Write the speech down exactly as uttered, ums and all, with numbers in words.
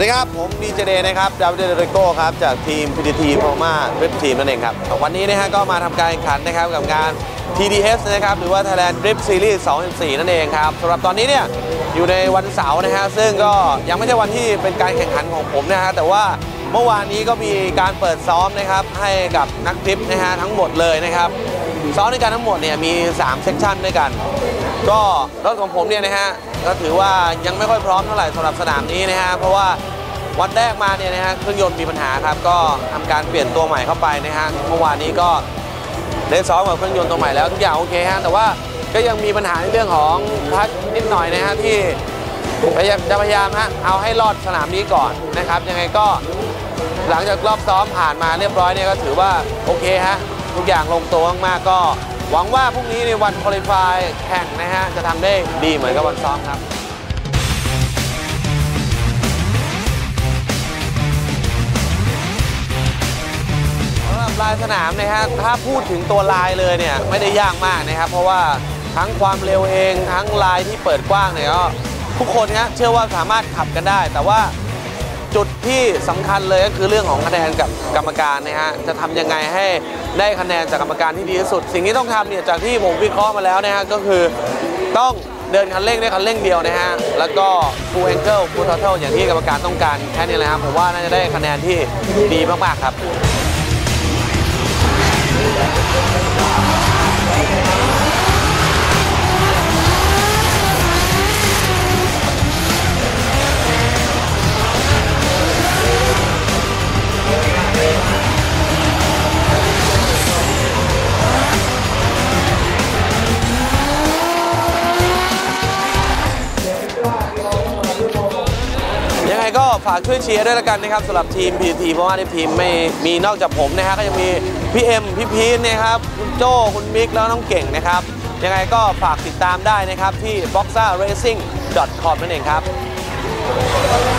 สวัสดีครับผมดีเจเดย์นะครับดาวเดย์เรโก้ครับจากทีม พี ที ที Pharma Drip Team นั่นเองครับวันนี้นะฮะก็มาทำการแข่งขันนะครับกับงาน ที ดี เอส นะครับหรือว่า Thailand Drip Series สองพันสิบสี่นั่นเองครับสำหรับตอนนี้เนี่ยอยู่ในวันเสาร์นะฮะซึ่งก็ยังไม่ใช่วันที่เป็นการแข่งขันของผมนะฮะแต่ว่าเมื่อวานนี้ก็มีการเปิดซ้อมนะครับให้กับนักดริฟต์นะฮะทั้งหมดเลยนะครับซ้อมในการทั้งหมดเนี่ยมีสามเซกชันด้วยกันก็รถของผมเนี่ยนะฮะก็ถือว่ายังไม่ค่อยพร้อมเท่าไหร่สำหรับสนามนี้นะฮะเพราะว่าวันแรกมาเนี่ยนะฮะเครื่องยนต์มีปัญหาครับก็ทำการเปลี่ยนตัวใหม่เข้าไปนะฮะเมื่อวานนี้ก็ได้ซ้อมกับเครื่องยนต์ตัวใหม่แล้วทุกอย่างโอเคฮะแต่ว่าก็ยังมีปัญหาในเรื่องของพักนิดหน่อยนะฮะที่พยายามจะพยายามฮะเอาให้รอดสนามนี้ก่อนนะครับยังไงก็หลังจากรอบซ้อมผ่านมาเรียบร้อยเนี่ยก็ถือว่าโอเคฮะทุกอย่างลงตัวมากๆก็หวังว่าพรุ่งนี้ในวันควอลิฟายแข่งนะฮะจะทำได้ดีเหมือนกับวันซ้อมครับสำหรับลายสนามนะฮะถ้าพูดถึงตัวลายเลยเนี่ยไม่ได้ยากมากนะครับเพราะว่าทั้งความเร็วเองทั้งลายที่เปิดกว้างเนี่ยก็ทุกคนฮะเชื่อว่าสามารถขับกันได้แต่ว่าจุดที่สำคัญเลยก็คือเรื่องของคะแนนกับกรรมการนะฮะจะทำยังไงให้ได้คะแนนจากกรรมการที่ดีที่สุดสิ่งที่ต้องทำเนี่ยจากที่ผมวิเคราะห์มาแล้วนะฮะก็คือต้องเดินคันเร่งได้คันเร่งเดียวนะฮะแล้วก็ full angle full throttle อย่างที่กรรมการต้องการแค่นี้แหละครับผมว่าน่าจะได้คะแนนที่ดีมากๆครับยังไงก็ฝากช่วยเชียร์ด้วยละกันนะครับสำหรับทีม พี ที ที เพราะว่าในทีมไม่มีนอกจากผมนะฮะก็ยังมีพี่เอ็มพี่พีนนะครับคุณโจ้คุณมิกแล้วน้องเก่งนะครับยังไงก็ฝากติดตามได้นะครับที่ บ็อกซ่าเรซิ่ง ดอท คอม นั่นเองครับ